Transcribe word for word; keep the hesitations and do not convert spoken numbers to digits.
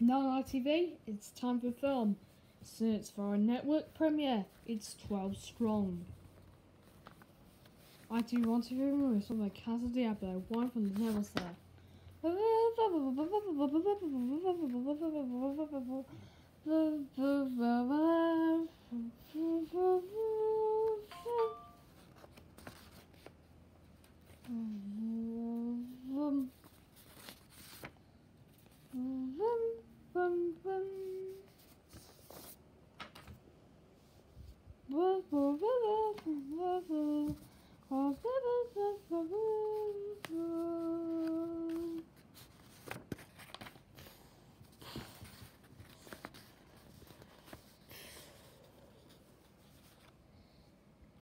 Nine T V, it's time for film. Search for a network premiere. It's twelve strong. I do want to remove some of Casa Diablo, one from the Nemesis.